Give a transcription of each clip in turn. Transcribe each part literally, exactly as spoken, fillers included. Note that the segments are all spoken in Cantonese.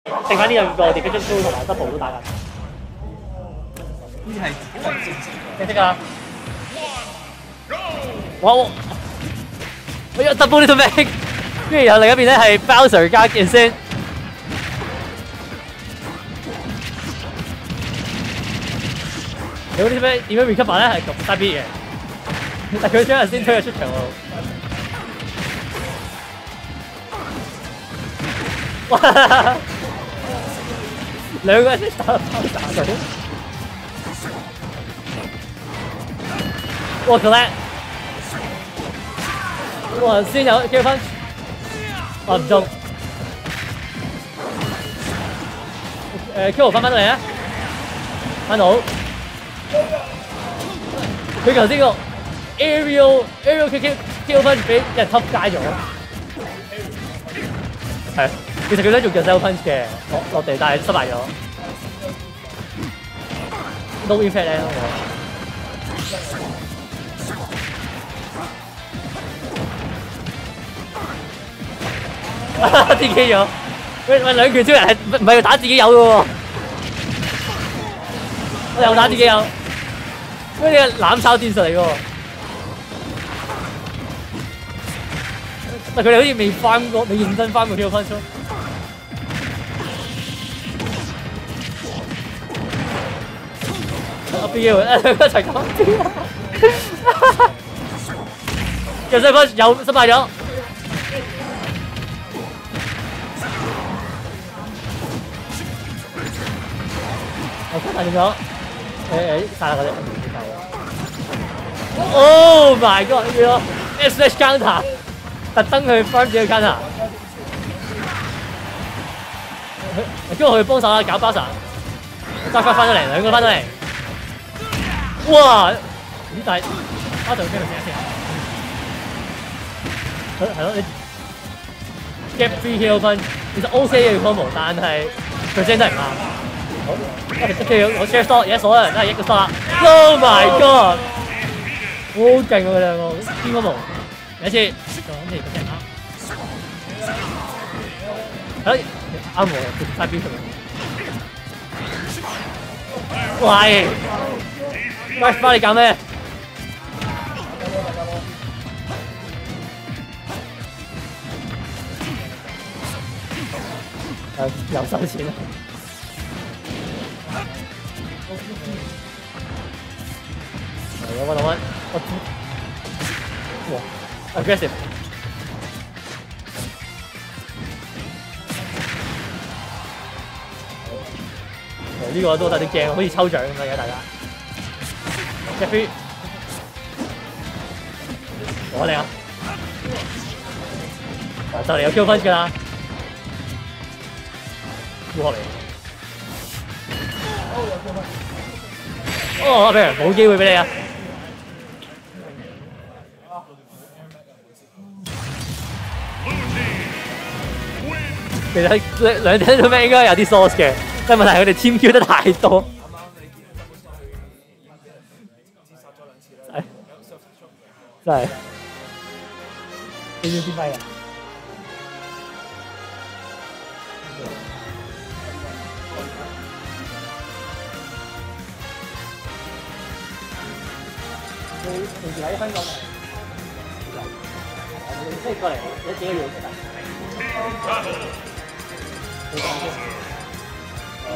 剩翻呢兩個 deflection throw 同埋 double 都打緊。 好似係正式正式啊！哇！我有 double little mag， 跟住然後另一邊咧係 Bowser 加 Insane。你嗰啲咩點樣 recover 咧係咁大 B 嘅，但佢將人先推佢出場喎。哇！兩個人先打到爆炸佢。哇！佢叻！哇！先有 kill punch， 哇唔中。誒 Q 翻返到嚟啊！翻到。佢頭先個 aerial aerial kick kill punch 俾人吸街咗。係，其實佢想做腳 shell punch 嘅，落落地但係失敗咗。no impact 咧，我 D K 咗。喂喂，兩拳超人係唔係打自己友嘅喎？我又打自己友。嗰啲攬炒戰術嚟㗎喎，但佢哋好似未翻過，未認真翻過呢個分數。阿 B 嘅兩個一齊講啲啊！又失分，又失敗咗。我失敗咗。誒誒，殺啦嗰啲。Oh my god！ 呢個 S slash counter， 特登去 farm 自己 counter。跟住我去幫手啦，搞巴薩，揸翻翻咗嚟，兩個翻咗嚟。哇！咦？但係巴薩邊度先先？係係咯，你 gap three kill 分，其實 O C 嘅 combo， 但係佢聲真係唔啱。好 ，OK， 我 share stop， 而家所有人都係一個 stop。Oh my god！好勁喎佢兩個，邊個冇？第一次，仲諗住嗰隻啱。係咯，啱喎，直曬標出嚟。喂 ，Rush 翻你搞咩？誒，又收錢啦！嚟我揾揾。哇 ，aggressive！ 呢個都有啲驚，好似抽獎咁樣嘅大家。Jeffrey， 我嚟啊！就嚟有 Q 分㗎啦，要學嚟。哦，阿 Bear 冇機會俾你啊！其實兩兩隻都咩應該有啲 source 嘅，但係問題係佢哋 team kill 得太多。真係，你要先揮啊！你平時喺香港嚟，你即係過嚟有幾個月得？你講先。誒，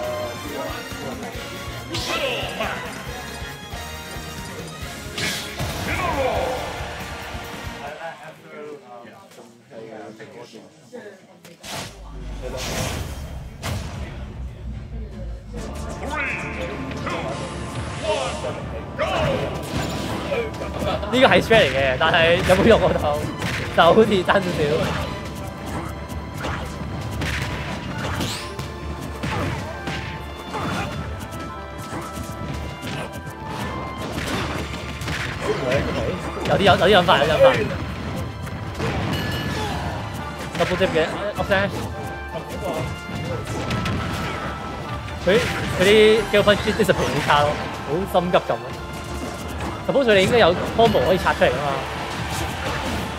呢個係 strat 嚟嘅，但係有冇用我就就好似爭少少。有啲有有啲諗法，有啲諗法。double dip 嘅 offset， 佢佢啲 skill punch discipline 好差咯，好心急咁。suppose 你應該有 combo 可以拆出嚟㗎嘛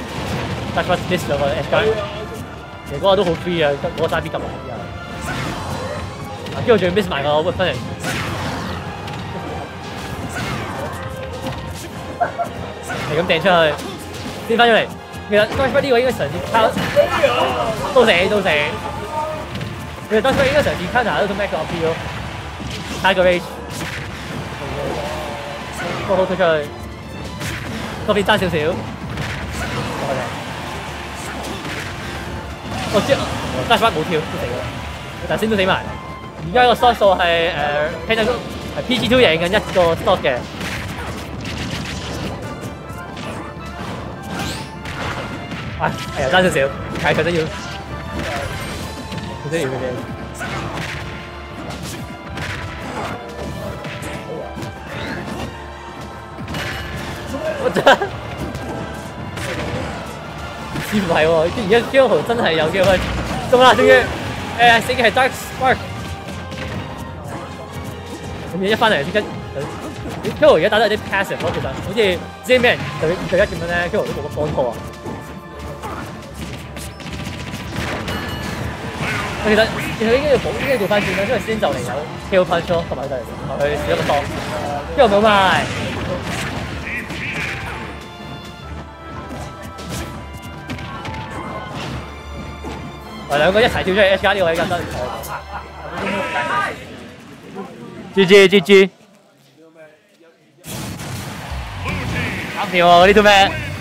？Dash punch miss 咗個 edge guard，其實嗰個都好 free 啊，嗰個 side B 撳埋之後。 跟住仲要 miss 埋個 whip finish。係咁掟出去，跌翻出嚟。其實 Dodgeball 呢個應該嘗試靠，都死都死。其實 Dodgeball 應該嘗試 counter 到種 Max 個 P 咯，睇個 range。波好推出去，嗰邊爭少少。我知 ，Dodgeball 冇跳都死咗，但先都死埋。而家個 shot 數係誒聽到係 P G two 贏緊一個 shot 嘅。唉，係啊，爭少少，係佢都要，佢都要嘅啫。我真似乎係喎，而家 Q 豪真係有機會中啦，終於誒死嘅係 Dark Spark。咁而一翻嚟即刻 ，Q 豪而家打得有啲 passive 咯，其實好似唔知咩人對對一咁樣咧 ，Q 豪都冇乜幫拖啊。其實其實應該要補，應該調翻轉啦，因為先就嚟有 K O punch 咯，同埋就同佢試一個檔，Q 豪冇埋。我兩個一齊跳出去 H 加呢個位咁得。G G G G。啱掂喎，呢套咩？